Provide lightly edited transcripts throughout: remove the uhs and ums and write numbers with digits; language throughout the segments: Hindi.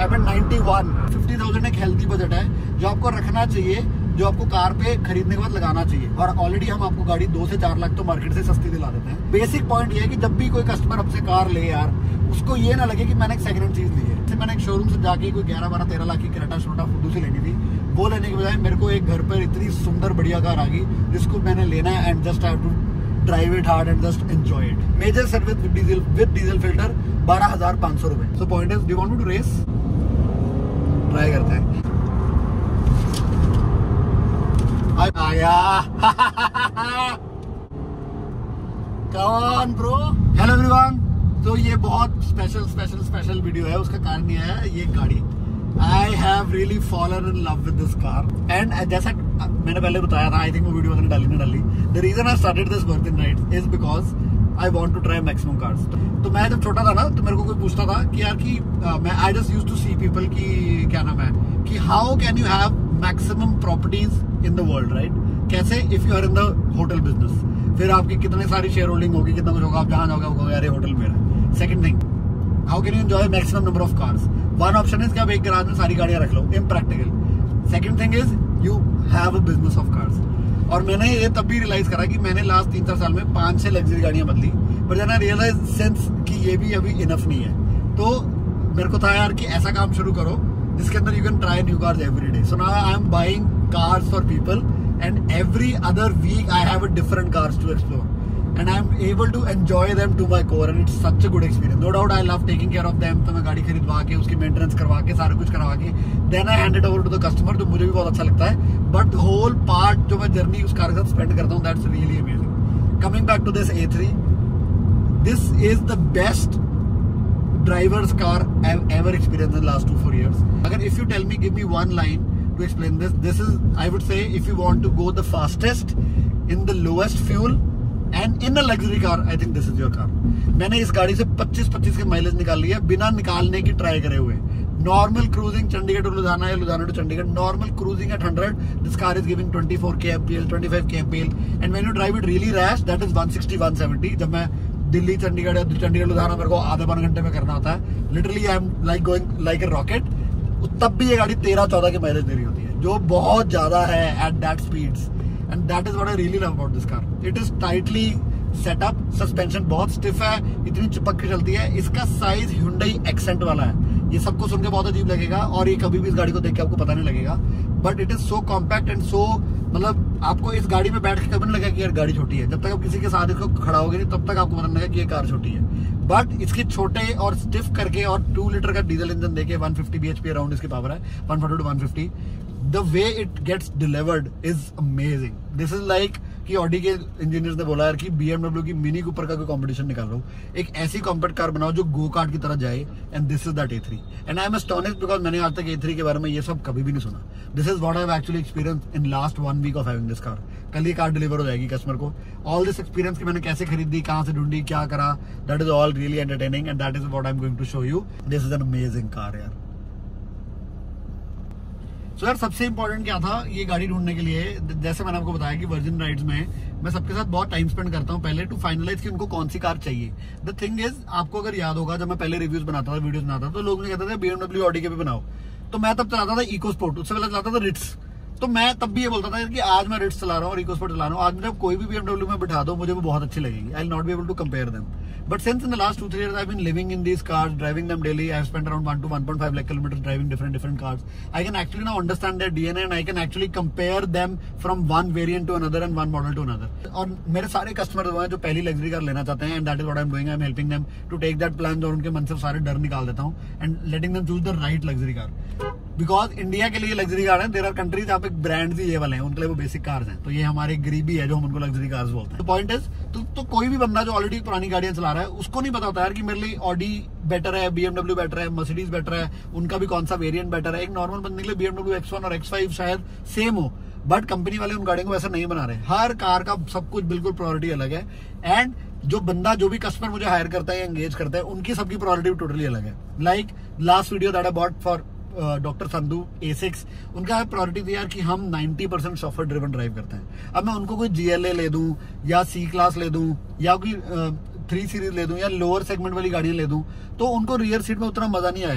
91 50,000 एक हेल्दी बजट है जो आपको रखना चाहिए, जो आपको कार पे खरीदने के बाद लगाना चाहिए। और ऑलरेडी हम आपको गाड़ी 2 से 4 लाख तो मार्केट से सस्ती दिला देते हैं। बेसिक पॉइंट ये है कि जब भी कोई कस्टमर हमसे कार ले यार, उसको ये ना लगे कि मैंने एक सेकंड हैंड चीज ली है। मैंने एक शोरूम से जाके कोई 11, 12, 13 लाख की क्रेटा छोटा फुद्दू से लेनी थी, वो लेने के बजाय मेरे को एक घर पर इतनी सुंदर बढ़िया कार आ गई जिसको मैंने लेना है and just have to drive it hard and just enjoy it. Major service with diesel filter 12,500 रुपए। So point is, do you want me to race? Try करते हैं। आ गया। Come on bro। Hello everyone. तो ये बहुत स्पेशल वीडियो है। उसका कारण ये है, ये गाड़ी I have really fallen in love with this car and जैसा मैंने पहले बताया था, आई थिंक वो वीडियो मैंने डाली नहीं डाली। The reason I started this Worth It Night is because I want to try maximum cars। तो मैं जब छोटा था ना, तो मेरे को कोई पूछता था कि यार कि मैं I just used to see people की क्या नाम है कि how can you have maximum properties in the world, right? कैसे if you are in the hotel business, फिर आपकी कितने सारी शेयर होल्डिंग होगी, कितना कुछ होगा, आप जहाँ जाओगे यार ये होटल मेरा। Second thing, how can you enjoy maximum number of cars? One option is कि आप एक गैराज में सारी गाड़ियां रख लो, impractical. Second thing is you have a business of cars. और मैंने ये तब भी रियलाइज करा कि मैंने लास्ट 3-4 साल में 5-6 लग्जरी गाड़ियां बदली, पर जब रियलाइज सेंस कि ये भी अभी इनफ नहीं है। तो मेरे को था यार कि ऐसा काम शुरू करो जिसके अंदर you can try new cars every day. So now I am buying cars for people and every other week I have a different cars to explore and I am able to enjoy them to my core and it's such a good experience। No doubt I love taking care of them। तो मैं गाड़ी खरीदवा के उसकी मेंटेनेंस करवा के सारा कुछ करवा के then I hand it over to the customer, जो मुझे भी बहुत अच्छा लगता है। But the whole part जो मैं जर्नी उस कार के साथ स्पेंड करता हूँ, that's really amazing। Coming back to this A3, this is the best driver's car I've ever experienced in the last 2-4 years। अगर if you tell me, give me one line to explain this is, I would say, if you want to go the fastest in the lowest fuel and in a luxury car, I think this is your car। मैंने इस गाड़ी से 25 के माइलेज निकाल लिया बिना निकालने की ट्राई करे हुए। Normal cruising Chandigarh to Ludhiana या Ludhiana to Chandigarh, normal cruising at 100, this car is giving 24 kmpl 25 kmpl and when you drive it really rash that is 160-170। जब मैं दिल्ली चंडीगढ़ या चंडीगढ़ लुधियाना मेरे को आधे 12 घंटे में करना होता है, literally I am like going like a rocket. तब भी ये गाड़ी 13-14 की माइलेज दे रही होती है, जो बहुत ज्यादा है at that speeds and that is what I really love about this car. It is tightly setup, suspension बहुत स्टिफ है, इतनी चिपक के चलती है। इसका साइज Hyundai एक्सेंट वाला है। ये सबको सुन के बहुत अजीब लगेगा और ये कभी भी इस गाड़ी को देख के आपको पता नहीं लगेगा, but it is so compact and so, मतलब आपको इस गाड़ी में बैठ के कभी नहीं लगेगा कि यार गाड़ी छोटी है। जब तक आप किसी के साथ इसको खड़ा होगे नहीं, तब तक आपको पता नहीं लगेगा कि ये कार छोटी है। बट इसके छोटे और स्टिफ करके और 2 लीटर का डीजल इंजन देके 150 bhp अराउंड इसकी पावर है, 140 to 150। The way it gets delivered is amazing. This is like कि ऑडी के इंजीनियर्स ने बोला यार कि BMW की मिनी कूपर का कोई कंपटीशन निकालो, एक ऐसी कॉम्पैक्ट कार बनाओ जो गो कार्ट की तरह जाए, and this is that A3। And I am astonished because मैंने आज तक A3 के बारे में ये सब कभी भी नहीं सुना। This is what I have actually experience in last 1 week of having this car. कल ये कार डिलीवर हो जाएगी कस्टमर को। ऑल दिस एक्सपीरियंस कि मैंने कैसे खरीदी, कहाँ से ढूंढी, क्या करा, that is all really entertaining and that is what I am going to show you. This is an amazing car यार। तो यार सबसे इंपॉर्टेंट क्या था ये गाड़ी ढूंढने के लिए, जैसे मैंने आपको बताया कि वर्जिन राइड्स में मैं सबके साथ बहुत टाइम स्पेंड करता हूँ पहले टू फाइनलाइज कि उनको कौन सी कार चाहिए। द थिंग इज, आपको अगर याद होगा जब मैं पहले रिव्यूज बनाता था, वीडियोस बनाता था, तो लोग मुझे कहते थे BMW ऑडी के भी बनाओ। तो मैं तब चलाता था इको स्पोर्ट, उससे पहले चलाता था रिट्स। तो मैं तब भी ये बोलता था कि आज मैं रिट्स चला रहा हूँ और इको स्पोर्ट चला रहा हूँ, आज मुझे कोई भी BMW में बिठा दो मुझे वो बहुत अच्छी लगेगी। I will not be able to compare them. But since in the last 2-3 years I've been living in these cars, driving them daily, I've spent around 1 to 1.5 lakh kilometers driving different cars. I can actually now understand their DNA and I can actually compare them from one variant to another and one model to another. और मेरे सारे कस्टमर हैं जो पहली लग्जरी कार लेना चाहते हैं, and that is what I'm doing. I'm helping them to take that plan और उनके मन से सारे डर निकाल देता हूँ and letting them choose the right luxury car. Because India के लिए लग्जरी कार है, देयर आर कंट्रीज जहाँ पे ब्रांड्स ही ये वाले हैं, उनके लिए वो बेसिक कार्स हैं। तो ये हमारी गरीबी है जो हम उनको लग्जरी कार्स बोलते हैं। तो पॉइंट इज, तो कोई भी बंदा जो ऑलरेडी पुरानी गाड़ियां चला रहा है उसको नहीं पता होता यार कि मेरे लिए ऑडी बेटर है, BMW बेटर है, मर्सिडीज बेटर है, उनका भी कौन सा वेरिएंट बेटर है। एक नॉर्मल बंदे के लिए BMW X1 और X5 शायद सेम हो, बट कंपनी वाले उन गाड़ियों को वैसा नहीं बना रहे। हर कार का सब कुछ बिल्कुल प्रायोरिटी अलग है एंड जो बंदा जो भी कस्टमर मुझे हायर करता है या एंगेज करता है उनकी सबकी प्रायोरिटी टोटली अलग है। Like last video that I bought for doctor Sandhu A6, उनका प्रायोरिटी थी यार कि हम 90% सॉफ्टवेयर ड्रिवन ड्राइव करते हैं। अब मैं उनको कोई GLA ले दूं या C क्लास ले दूं या कोई 3 सीरीज ले दूं या लोअर सेगमेंट वाली गाड़ियां ले दूं तो उनको रियर सीट में उतना मजा नहीं आएगा।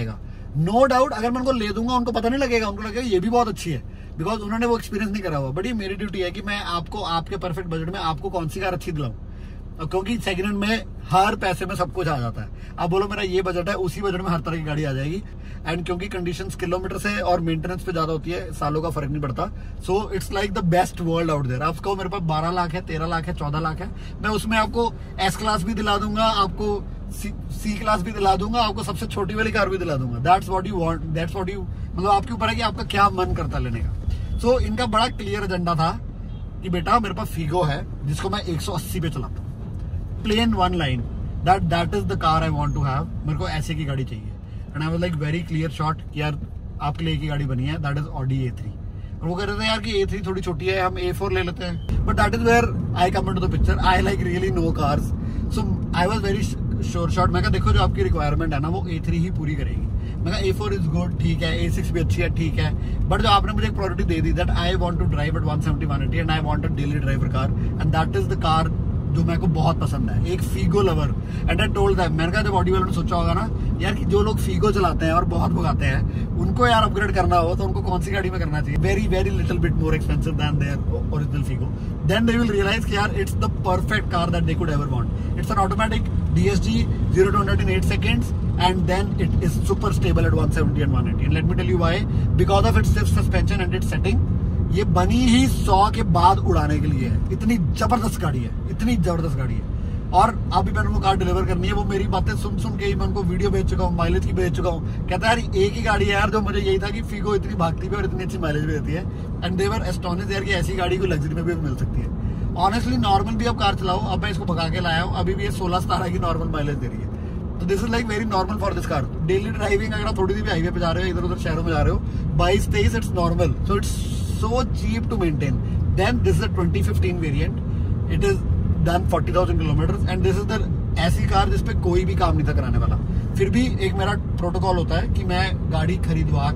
नो डाउट अगर मैं उनको ले दूंगा उनको पता नहीं लगेगा, उनको लगेगा ये भी बहुत अच्छी है, बिकॉज उन्होंने वो एक्सपीरियंस नहीं करा हुआ। बट ये मेरी ड्यूटी है कि मैं आपको आपके परफेक्ट बजट में आपको कौन सी कार अच्छी दिलाऊं, क्योंकि सेकंड हैंड में हर पैसे में सब कुछ आ जाता है। अब बोलो मेरा ये बजट है, उसी बजट में हर तरह की गाड़ी आ जाएगी। एंड क्योंकि कंडीशंस किलोमीटर से और मेंटेनेंस पे ज्यादा होती है, सालों का फर्क नहीं पड़ता। So it's like the best world out there. आप कहो मेरे पास 12 लाख है, 13 लाख है, 14 लाख है, मैं उसमें आपको एस क्लास भी दिला दूंगा, आपको सी क्लास भी दिला दूंगा, आपको सबसे छोटी वाली कार भी दिला दूंगा। That's what you want, that's what you, मतलब आपके ऊपर है कि आपका क्या मन करता लेने का। सो इनका बड़ा क्लियर एजेंडा था कि बेटा मेरे पास फीगो है जिसको मैं 180 पे चलाता हूँ, plain one line, that is the car I want to have, मेरे को ऐसे की गाड़ी चाहिए। And I was like very clear shot कि यार आपके लिए एक ही गाड़ी बनी है, दैट इज ऑडी A3। और वो कह रहे थे यार कि A3 थोड़ी छोटी है, हम A4 ले लेते हैं। But that is where I come into the picture. I like really know cars, so I was very sure shot. मैं कहा देखो जो आपकी रिक्वायरमेंट है ना वो A3 ही पूरी करेगी। मैं कहा A4 इज गुड, ठीक है, A6 भी अच्छी है, ठीक है, बट जो आपने मुझे एक प्रायोरिटी दे दी, that I want to drive at 170 180 and I want a daily driver car, and that is the car जो मेरे को बहुत पसंद है, एक Figo lover. And I told them, मैंने कहा जब ऑडी वालों ने सोचा होगा ना यार कि जो लोग फीगो चलाते हैं और बहुत भगाते हैं उनको यार अपग्रेड करना हो तो उनको कौन सी गाड़ी में करना चाहिए, very very little bit more expensive than their original Figo, then they will realise कि यार it's the perfect car that they could ever want. It's an automatic DSG 0 to 100 in 8 seconds and then it is super stable at 170 and 180, and let me tell you why, because of its stiff suspension and its setting। ये बनी ही 100 के बाद उड़ाने के लिए है, इतनी जबरदस्त गाड़ी है, इतनी जबरदस्त गाड़ी है। और अभी मैंने उनको कार डिलीवर करनी है, वो मेरी बातें सुन सुन के ही मैं उनको वीडियो भेज चुका हूँ, माइलेज की भेज चुका हूँ। कहता है यार एक ही गाड़ी है यार जो मुझे यही था कि फीगो इतनी भागती भी और इतनी अच्छी माइलेज भी देती है, एंड दे वर एस्टोनिश्ड यार कि ऐसी गाड़ी को लग्जरी में भी मिल सकती है। ऑनेस्टली नॉर्मल भी अब कार चलाओ, अब मैं इसको भगा के लाया हूँ, अभी भी ये 16-17 की नॉर्मल माइलेज दे रही है। तो this is like very normal for this car. Daily driving अगर आप थोड़ी सी भी हाईवे पे जा रहे हो, इधर उधर शहरों में जा रहे हो, 22-23 it's normal, so it's so cheap to maintain. Then this is a 2015 variant. It is done 40,000 kilometers and this is the ऐसी कार जिसपे कोई भी काम नहीं था कराने वाला। फिर भी एक मेरा प्रोटोकॉल होता है कि मैं गाड़ी खरीदवा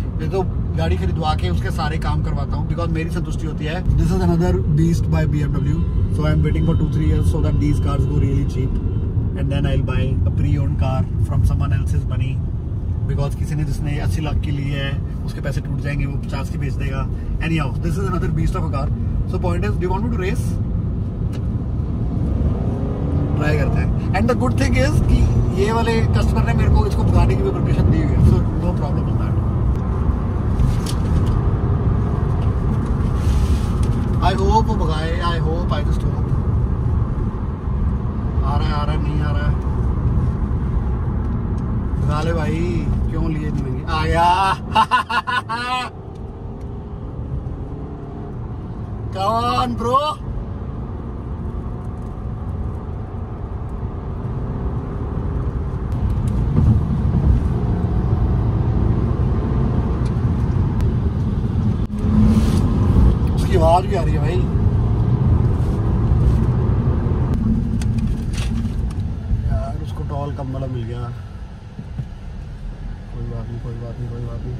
के उसके सारे काम करवाता हूँ, बिकॉज मेरी संतुष्टि होती है। This is another beast by BMW, so I am waiting for 2-3 years so that these cars go really cheap and then I'll buy a pre-owned car from someone else's money, because किसी ने जिसने 80 लाख की ली है उसके पैसे टूट जाएंगे, वो 50 की बेच देगा। Anyhow this is another beast of a car. So point is, do you want me to race? Try करते हैं। And the good thing is कि ये वाले कस्टमर ने मेरे को इसको भगाने की भी परमिशन दी हुई है, so no problem in that. I hope वो भगाए, I hope, I just hope. आ रहा है नहीं आ रहा है, ले भाई, क्यों लिए नहीं महंगी? आ गया। कौन ब्रो? उसकी आवाज भी आ रही है भाई। यार उसको टॉल कम वाला मिल गया। कोई बात नहीं।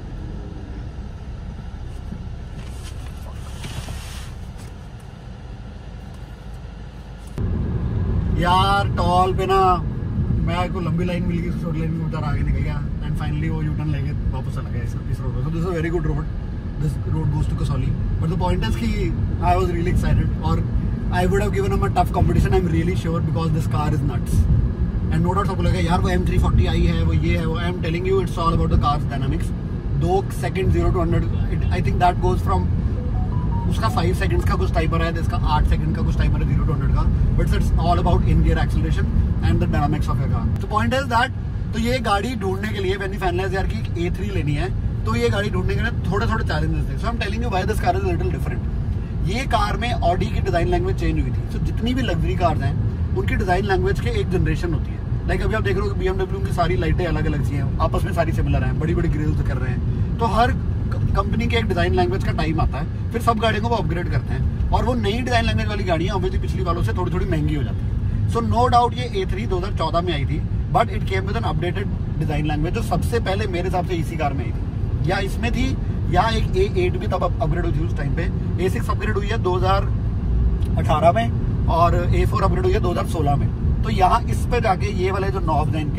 यार टॉल पे ना मैं को लंबी लाइन मिल गई, छोटी लाइन में उधर आगे निकल गया एंड फाइनली वो यू टर्न लेके वापस चला गया इस रोड पे। So this is a very good road, this road goes to Kasauli. But the point is कि आई वाज रियली एक्साइटेड और I would have given him a tough competition, I am really sure, because this car is nuts. And no doubt सबको लगेगा यार वो M340 आई है, वो ये है, वो। I am telling you it's all about the car's dynamics. 2 second 0 to 100, I think that goes from, उसका 5 सेकंड्स का कुछ टाइमर है, इसका 8 सेकंड का कुछ टाइमर है 0 to 100 का, but it's all about in gear acceleration and the dynamics of your car. तो पॉइंट इज दैट, तो ये गाड़ी ढूंढने के लिए व्हेन वी फाइनलाइज यार की A3 लेनी है, तो ये गाड़ी ढूंढने के लिए थोड़े चैलेंजेस थे। So I am telling you why this car is little different. ये कार में ऑडी की डिजाइन लैंग्वेज चेंज हुई थी। सो जितनी भी लग्जरी कार्स हैं उनकी डिजाइन लैंग्वेज के एक जनरेशन होती है। लाइक अभी आप देख रहे हो BMW की सारी लाइटें अलग अलग सी हैं, आपस में सारी सिमिलर हैं, बड़ी बड़ी ग्रिल्स कर रहे हैं। तो हर कंपनी के एक डिजाइन लैंग्वेज का टाइम आता है, फिर सब गाड़ियों को वो अपग्रेड करते हैं और वो नई डिजाइन लैंग्वेज वाली गाड़ियां ऑब्वियसली पिछली वालों से थोड़ी महंगी हो जाती है। सो नो डाउट ये A3 2014 में आई थी, but it came with an updated design language जो सबसे पहले मेरे हिसाब से इसी कार में आई थी, या इसमें थी, या एक A8 भी तब अपग्रेड हुई थी उस टाइम पे। A6 अपग्रेड हुई है 2018 में और A4 अपग्रेड हुई है 2016 में। तो यहाँ इस पे जाके ये वाले जो नॉब्स हैं इनके,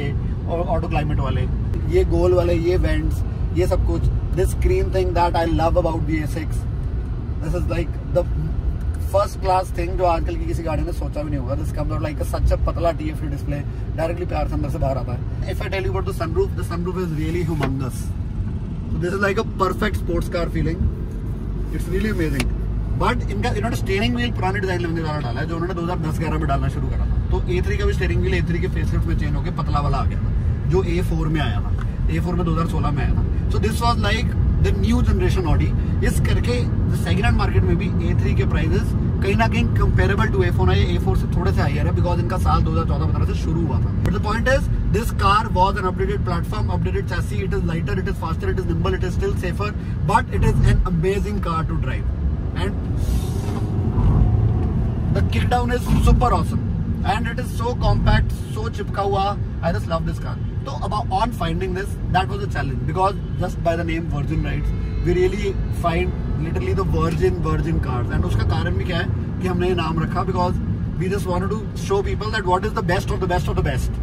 ऑटो क्लाइमेट वाले, ये गोल वाले, ये वेंट्स, ये सब कुछ, this screen thing that I love about the A6, this is like the first class thing जो आजकल की किसी गाड़ी ने सोचा भी नहीं होगा। This comes out like a such a पतला TFT डिस्प्ले, डायरेक्टली प्यार से अंदर से बाहर आता है। If I tell you about the sunroof is really humongous, so this is like a perfect sports car feeling, it's really amazing. But इन्होंने स्टीयरिंग व्हील पुराने डिजाइन में डाला है जो उन्होंने 2010-11 में डालना शुरू करा था। तो A3 का भी स्टीयरिंग व्हील A3 के फेसलिफ्ट में चेंज होकर पतला वाला आ गया था, जो A4 में आया था, A4 में 2016 में आया था। So this was like the new generation Audi. इस करके सेकेंड हैंड मार्केट में भी A3 के प्राइसेस कहीं ना कहीं कंपेरेबल टू A4 है, A4 से थोड़े से हायर है, बिकॉज इनका साल 2014-15 से शुरू हुआ था। But the point is this car was an updated platform, updated chassis, it is lighter, it is faster, it is nimble, it is still safer, but it is an amazing car to drive and the kick down is super awesome and it is so compact, so चिपका हुआ। I just love this car. So about on finding this, that was a challenge because just by the name Virgin Rides, we really find literally the virgin cars and उसका कारण भी क्या है कि हमने ये नाम रखा because we just wanted to show people that what is the best of the best of the best,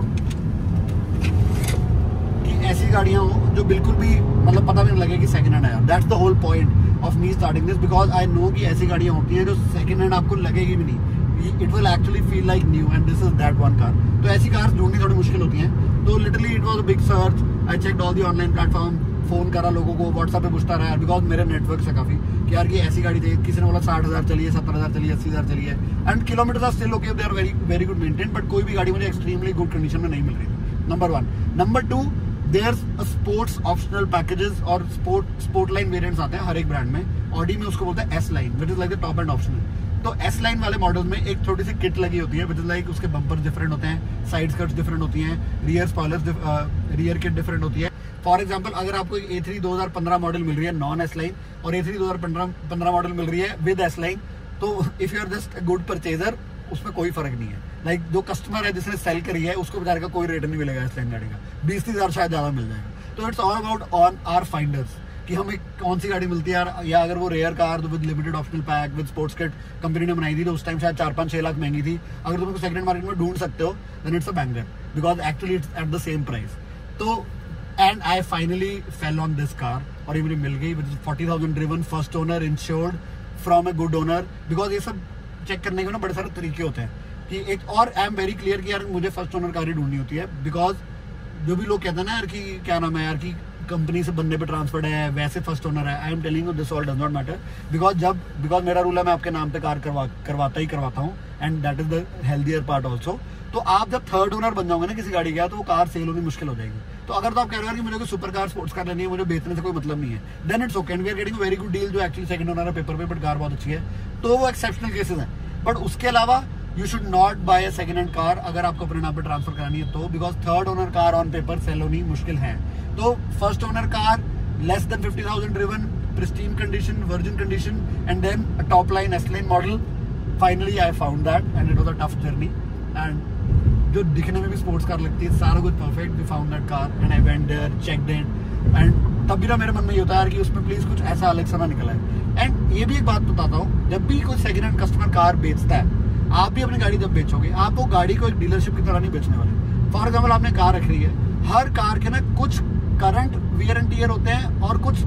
कि ऐसी गाड़ियाँ हो जो बिल्कुल भी मतलब पता भी नहीं लगे कि सेकंड हैंड है। That's the whole point of me starting this because I know कि ऐसी गाड़ियाँ होती हैं जो सेकंड हैंड आपको लगेगी भी नहीं, it will actually feel like new and this is that one car। तो ऐसी कार्स ढूंढनी थोड़ी मुश्किल होती हैं, तो literally it was a big search, I checked all the online platform, phone करा लोगों को, व्हाट्सएप पे पूछता रहा बिकॉज मेरे नेटवर्क से काफी कि यार ये ऐसी गाड़ी चाहिए, किसी ने बोला 60,000 चलिए, 70,000 चलिए, 80,000 चलिए and kilometre are still okay, they are very good maintain, but कोई भी गाड़ी मुझे एक्सट्रीमली गुड कंडीशन में नहीं मिल रही। Number 1। Number 2, there's a sports optional packages और sport line variants आते हैं हर एक ब्रांड में। ऑडी में उसको बोलते हैं S line, which is like the top end optional। तो S line वाले मॉडल में एक छोटी सी किट लगी होती है, which is like उसके बम्पर डिफरेंट होते हैं, साइड स्कर्ट्स डिफरेंट होती हैं, rear spoilers, rear kit different होती है। फॉर एग्जाम्पल अगर आपको A3 2015 मॉडल मिल रही है नॉन S line और A3 2015 मॉडल मिल रही है विद S line, तो if you are just a good purchaser उसमें कोई फर्क नहीं है। लाइक जो कस्टमर है जिसने सेल करी है उसको बेचारे का कोई रेट नहीं मिलेगा इस लाइन गाड़ी का, 20-30,000 शायद ज्यादा मिल जाएगा। तो it's all about on our finders कि हमें कौन सी गाड़ी मिलती है, या अगर वो rare car with limited optional pack with sports kit company ने बनाई थी तो उस टाइम शायद 4-5-6 लाख महंगी थी। अगर तुम उसको सेकंड मार्केट में ढूंढ सकते हो then it's a banger because actually it's at the same price. तो and I finally fell on this car और ये मुझे मिल गई, which is 40,000 driven, first owner, insured from a good owner. Because ये सब चेक करने के ना बड़े सारे तरीके होते हैं कि एक, और आई एम वेरी क्लियर कि यार मुझे फर्स्ट ओनर कार ही ढूंढनी होती है। बिकॉज जो भी लोग कहते हैं ना यार कि क्या नाम है यार कि कंपनी से बनने पे ट्रांसफर्ड है, वैसे फर्स्ट ओनर है, I am telling you this all does not matter. Because मेरा रूल है मैं आपके नाम पे कार करवाता हूँ and that is the healthier part also. तो आप जब थर्ड ओनर बन जाओगे ना किसी गाड़ी का तो वो कार सेल होनी मुश्किल हो जाएगी। तो अगर तो आप कह रहे हो कि मुझे कोई सुपर कार स्पोर्ट्स कार लेनी है, मुझे बेचने से कोई मतलब नहीं है, then it's okay and we are getting very good deal जो एक्चुअली सेकंड ओनर है पेपर पे, बट कार बहुत अच्छी है। तो वो एक्सेप्शनल केसेस हैं, बट उसके अलावा you should not buy a second hand car अगर आपको अपने नाम पे ट्रांसफर करानी है तो, because third owner car on paper sale होनी मुश्किल है। तो first owner car less than 50,000 driven, pristine condition, virgin condition and then a top line S line model. Finally I found that and it was a tough journey and जो दिखने में भी स्पोर्ट्स कार लगती है, सारा कुछ perfect. We found that car and I went there, checked it and तब भी ना मेरे मन में ये होता है कि उसमें प्लीज कुछ ऐसा अलग सा ना निकला है। एंड ये भी एक बात बताता हूँ, जब भी कोई सेकंड हैंड कस्टमर कार बेचता है, आप भी अपनी गाड़ी जब बेचोगे आप वो गाड़ी को एक डीलरशिप की तरह नहीं बेचने वाले। फॉर एग्जाम्पल आपने कार रख रही है, हर कार के ना कुछ करंट वियर एंड टियर होते हैं और कुछ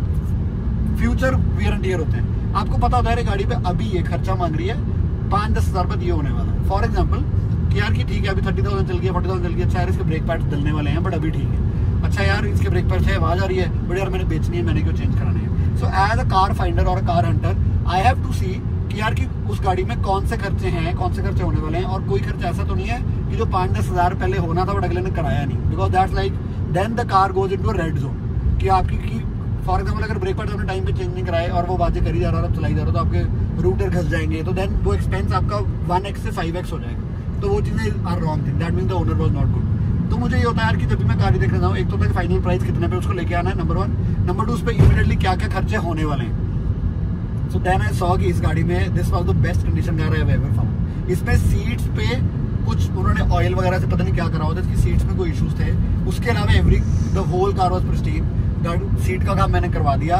फ्यूचर वियर एंड टियर होते हैं। आपको पता होता है गाड़ी पे अभी ये खर्चा मांग रही है, 5-10 हज़ार रुपये ये होने वाला है। फॉर एग्जाम्पल कि यार कि ठीक है अभी 30,000 चल गया, 40,000 चल गया, अच्छा यार इसके ब्रेक पैड्स डलने वाले हैं बट अभी ठीक है, अच्छा यार इसके ब्रेक पैड्स है आवाज आ रही है बट यार मैंने बेचनी है, मैंने क्यों चेंज कराने हैं। So as a car finder और a car hunter I have to see कि यार कि उस गाड़ी में कौन से खर्चे हैं, कौन से खर्चे होने वाले हैं, और कोई खर्चा ऐसा तो नहीं है कि जो 5-10 हज़ार पहले होना था बट अगले ने कराया नहीं, because that's like then the car goes into red zone कि आपकी फॉर एग्जाम्पल अगर ब्रेक पैड आपने टाइम पे चेंज नहीं कराए और वो बातें करी जा रहा है, चलाई जा रहा है, तो आपके रूटर घस जाएंगे, तो देन वो एक्सपेंस आपका 1x से 5x हो जाएगा। तो वो चीज़ें are wrong thing, that mean the owner was not good. तो मुझे ये होता है यार कि जब भी मैं कार देखना चाहूँ, एक तो तक फाइनल प्राइस कितने पे उसको लेके आना है, नंबर 1, नंबर 2 उस पर इमीडिएटली क्या क्या खर्चे होने वाले हैं। सो देन आई सॉ कि इस गाड़ी में this was the best condition car I have ever found. इसमें सीट्स पे कुछ उन्होंने ऑयल वगैरह से पता नहीं क्या करा होता है, इसकी सीट्स में कोई इश्यूज थे। उसके अलावा the whole car was pristine, seat का काम मैंने करवा दिया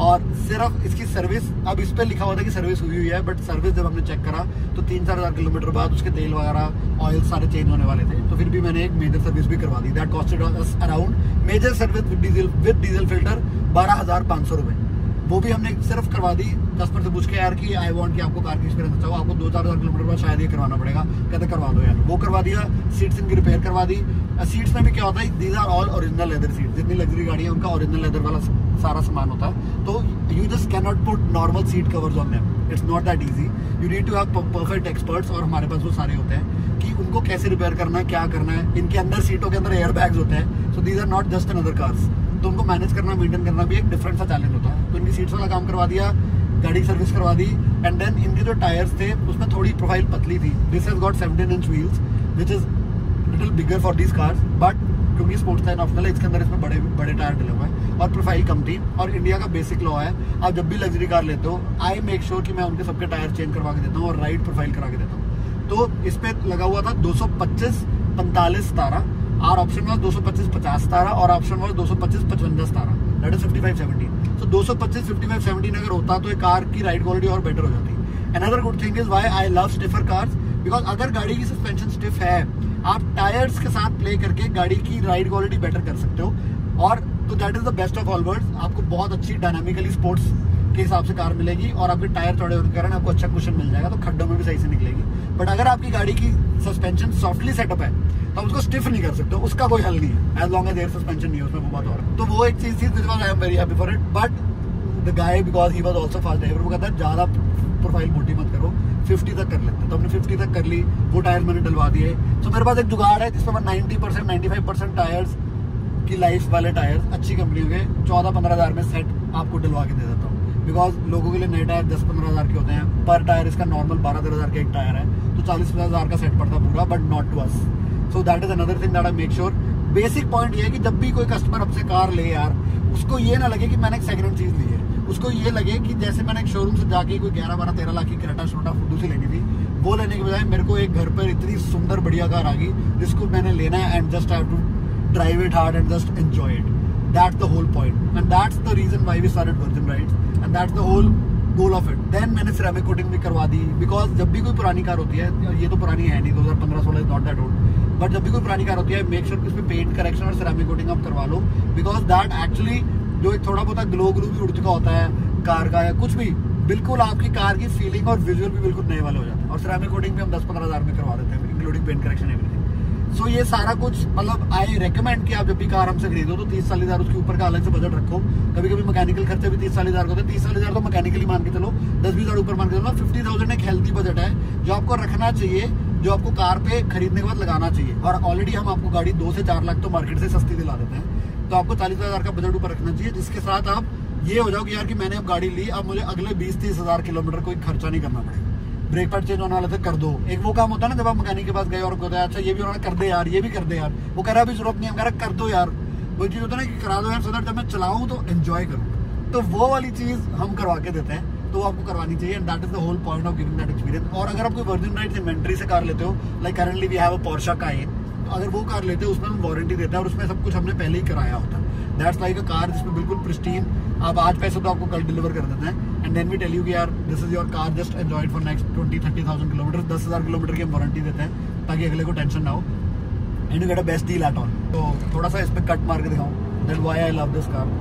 और सिर्फ इसकी सर्विस, अब इस पे लिखा हुआ था कि सर्विस हुई है, बट सर्विस जब हमने चेक करा तो 3-4 हज़ार किलोमीटर बाद उसके तेल वगैरह ऑयल सारे चेंज होने वाले थे। तो फिर भी मैंने एक मेजर सर्विस भी करवा दी। That costed us around major service with diesel filter 12,500 रुपये। वो भी हमने सिर्फ करवा दी कस्टमर से पूछ के यार कि आई वांट कि आपको कार की एक्सपीरियंस अच्छा हो, आपको 2-4 हज़ार किलोमीटर बाद शायद ये करवाना पड़ेगा, कहते करवा दो यार। वो करवा दिया। सीट्स इनकी रिपेयर करवा दी। सीट्स में भी क्या होता है, these are all original leather seat. जितनी लग्जरी गाड़ी है उनका ओरिजिनल लेदर वाला सारा सामान होता है। तो you just can not put normal seat covers on them, it's not that easy. You need to have perfect experts, और हमारे पास वो सारे होते हैं कि उनको कैसे रिपेयर करना है, क्या करना है। इनके अंदर सीटों के अंदर एयर बैग्स होते हैं, so these are not just another cars. तो उनको मैनेज करना, मेंटेन करना भी एक डिफरेंट सा चैलेंज होता है। तो इनकी सीट्स वाला काम करवा दिया, गाड़ी सर्विस करवा दी। एंड देन इनके जो टायर्स थे उसमें थोड़ी प्रोफाइल पतली थी। This has got 17 inch wheels which is little bigger for these cars, but क्योंकि स्पोर्ट्स लाइन ऑप्शनल है, इसके अंदर इसमें बड़े टायर डले हुए हैं और प्रोफाइल कम थी। और इंडिया का बेसिक लॉ है, आप जब भी लग्जरी कार लेते हो, आई मेक श्योर कि मैं उनके सबके टायर चेंज करवा के देता हूँ और राइट प्रोफाइल करा के देता हूँ। तो इस पे लगा हुआ था 225 45 17, और ऑप्शन वाज 225 50 17, और ऑप्शन वाज 225 55 17, दैट इज 55 70। तो 225 55 70 अगर होता तो कार की राइड क्वालिटी और बेटर हो जाती। Another good thing is why I love stiffer cars, because अगर गाड़ी की सस्पेंशन स्टिफ है, आप टायर्स के साथ प्ले करके गाड़ी की राइड क्वालिटी बेटर कर सकते हो। और तो that is the best of all worlds. आपको बहुत अच्छी डायनामिकली स्पोर्ट्स के हिसाब से कार मिलेगी, और आपके टायर चौड़े होने के कारण आपको अच्छा कुशन मिल जाएगा, तो खड्डों में भी सही से निकलेगी। बट अगर आपकी गाड़ी की सस्पेंशन सॉफ्टली सेटअप है तो आप उसको स्टिफ नहीं कर सकते, उसका कोई हल नहीं है, as long as air suspension नहीं है उसमें, वो बात और है। तो वो एक चीज थी which was I am very happy for it. But the guy, because he was also fast driver, वो कहता है ज्यादा प्रोफाइल मोटी मत करो, 50 तक कर लेते। तो हमने 50 तक कर ली, वो टायर मैंने डलवा दिए। तो मेरे पास एक जुगाड़ है जिसमें मैं 90% 95% टायर्स की लाइफ वाले टायर्स अच्छी कंपनी के 14-15 हज़ार में सेट आपको डलवा के दे देता हूँ। बिकॉज लोगों के लिए नए टायर 10-15 हज़ार के होते हैं पर टायर। इसका नॉर्मल 12-13 हज़ार का एक टायर है, तो 40-50 हज़ार का सेट पड़ता पूरा, but not to us. So that is another thing that I make sure. Basic point ये है कि जब भी कोई कस्टमर आपसे कार ले यार, उसको ये ना लगे कि मैंने एक सेकंड हैंड चीज ली है। उसको ये लगे कि जैसे मैंने एक शोरूम से जाके कोई 11-12-13 लाख की क्रेटा छोटा फुड्डू से लेनी थी, वो लेने के बजाय मेरे को एक घर पर इतनी सुंदर बढ़िया कार आ गई जिसको मैंने लेना है, and just have to drive it hard and just enjoy it. That's the whole point, and that's the reason why we started Virgin Rides, and that's the whole goal of it. Then मैंने सिरेमिक कोटिंग भी करवा दी, बिकॉज जब भी कोई पुरानी कार होती है, ये तो पुरानी है नहीं, 2015-16 is not that old, but जब भी कोई पुरानी कार होती है, मेक श्योर इसमें पेंट करेक्शन और सिरेमिक कोटिंग आप करवा लो, बिकॉज दैट एक्चुअली जो एक थोड़ा बहुत ग्लो भी उड़ चुका होता है कार का या कुछ भी, बिल्कुल आपकी कार की फीलिंग और विजुअल भी बिल्कुल नए वाले हो जाते हैं। और सिरेमिक कोटिंग भी हम 10-15 हज़ार में करवा देते हैं, including paint correction everything. So ये सारा कुछ, मतलब आई रेकमेंड कि आप जब भी कार हमसे खरीदो तो 30-40 हज़ार उसके ऊपर का अलग से बजट रखो। कभी कभी मैकेनिकल खर्चे भी 30-40 हज़ार होते हैं। 30-40 हज़ार तो मैकेनिकली मान के चलो, 10-20 हज़ार ऊपर मान के चलो। 50,000 एक हेल्थी बजट है जो आपको रखना चाहिए, जो आपको कार पे खरीदने के बाद लगाना चाहिए। और ऑलरेडी हम आपको गाड़ी 2 से 4 लाख तो मार्केट से सस्ती दिला देते हैं, तो आपको 40 हज़ार का बजट ऊपर रखना चाहिए, जिसके साथ आप ये हो जाओ कि यार कि मैंने अब गाड़ी ली, अब मुझे अगले 20-30 हज़ार किलोमीटर कोई खर्चा नहीं करना पड़ेगा। ब्रेक पैड चेंज होने वाले थे, कर दो। एक वो काम होता है ना जब आप मैकेनिक के पास गए और कहते हैं अच्छा ये भी उन्होंने कर दे यार, ये भी कर दे यार, वो कह रहा अभी जरूरत नहीं है, कह रहा कर दो यार। वो चीज़ होता है ना कि करा दो यार, सो दैट जब मैं चलाऊँ तो एंजॉय करूँ। तो वो वाली चीज़ हम करवा के देते हैं, तो वो आपको करवानी चाहिए, and that is the whole point of giving that experience. और अगर आप कोई वर्जिन राइड्स इन्वेंट्री से कार लेते हो, like currently we have a Porsche Cayenne, तो अगर वो कार लेते हो उसमें हम वारंटी देते हैं और उसमें सब कुछ हमने पहले ही कराया होता है। दैट्स लाइक अ कार जिसमें बिल्कुल प्रिस्टीन, आप आज पैसे तो आपको कल डिलीवर कर देते हैं, and then we tell you कि यार this is your car, just enjoy it for next 20-30,000 kilometre. 10,000 kilometre की हम वारंटी देते हैं ताकि अगले को टेंशन ना हो, and you get a best deal at all. तो थोड़ा सा इस पर कट मार के दिखाऊँ, that why I love this car.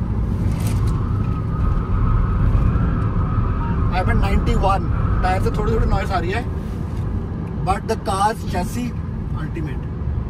I am 91, tyre से थोड़ी थोड़ी नॉइस आ रही है, but the car's chassis ultimate.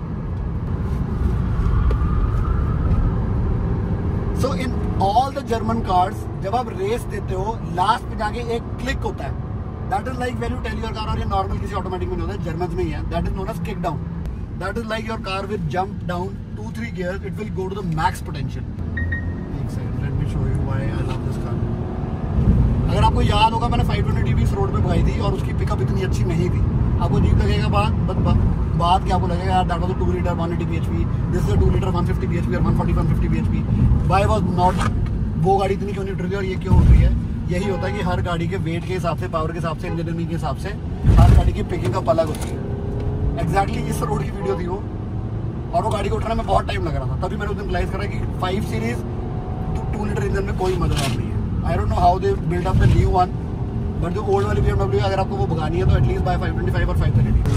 So in all the German cars जब आप रेस देते हो, लास्ट पे जाके एक क्लिक होता है, that is like when you tell your car, और ये नॉर्मल किसी ऑटोमेटिक में नहीं होता है, जर्मन में ही है, that is known as kick down. That is like your car will jump down 2-3 gears, it will go to the max potential. एक second, let me show you why I love this car. अगर आपको याद होगा, मैंने 520 dB इस रोड पे भगाई थी और उसकी पिकअप इतनी अच्छी नहीं थी। आपको अजीब लगेगा बात क्या आपको लगेगा यार, that was a 2 litre 180 bhp, this is a 2 litre 150 bhp और 140-150 bhp। व्हाई वाज नॉट, वो गाड़ी इतनी क्यों नहीं उठ रही है और ये क्यों उठ रही है? यही होता है कि हर गाड़ी के वेट के हिसाब से, पावर के हिसाब से, इंजीनियरिंग के हिसाब से हर गाड़ी की पिकिंग अप अलग होती है। एग्जैक्टली इस रोड की वीडियो थी वो, और वो गाड़ी को उठाने में बहुत टाइम लग रहा था। तभी मैंने उस दिन रियलाइज करा कि 5 सीरीज 2 लीटर इंजन में कोई मजा नहीं है। I don't know how they build up the new one, but the old वाली BMW अगर आपको वो भगानी है तो at least buy 525 or 530.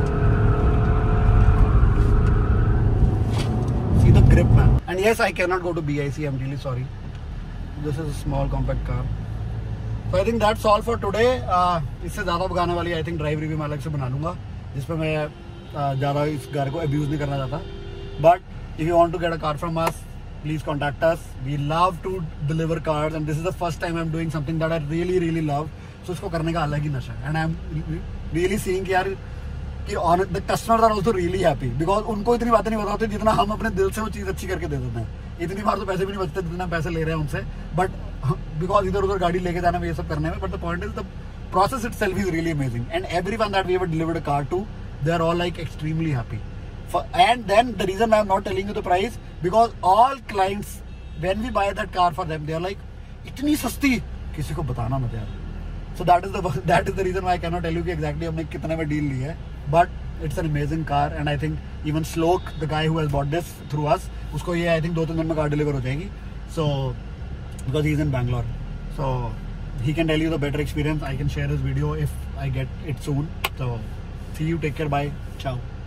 See the grip, man. And yes, I cannot go to BIC. I'm really sorry. This is a small compact car. So I think that's all for today. इससे ज़्यादा भगाने वाली I think ड्राइव रिव्यू मैं अलग से बना लूँगा, जिस पर मैं ज़्यादा इस कार को अब्यूज़ नहीं करना चाहता. But if you want to get a car from us, please contact us. We love to deliver cars, and this is the first time I'm doing something that I really love. So इसको करने का अलग ही नशा है. And I'm really seeing कि यार कि the customers are also really happy because उनको इतनी बातें नहीं बताते जितना हम अपने दिल से वो चीज़ अच्छी करके दे देते हैं. इतनी बार तो पैसे भी नहीं बचते जितना पैसे ले रहे हैं उनसे, बट बिकॉज इधर उधर गाड़ी लेके जाना में ये सब करने में. But the point is the process itself is really amazing, and everyone that we ever delivered a car to, they are all like extremely happy. And then the reason I am not telling you the price, because all clients when we buy that car for them, they are like इतनी सस्ती, किसी को बताना मत यार. So that is the reason why I cannot tell you कि exactly हमने कितने में डील ली है. But it's an amazing car, and I think even Slok, the guy who has bought this through us, उसको ये I think 2-3 दिन में कार डिलीवर हो जाएगी. So because he is in Bangalore, so he can tell you the better experience. I can share his video if I get it soon. So see you, take care, bye, ciao.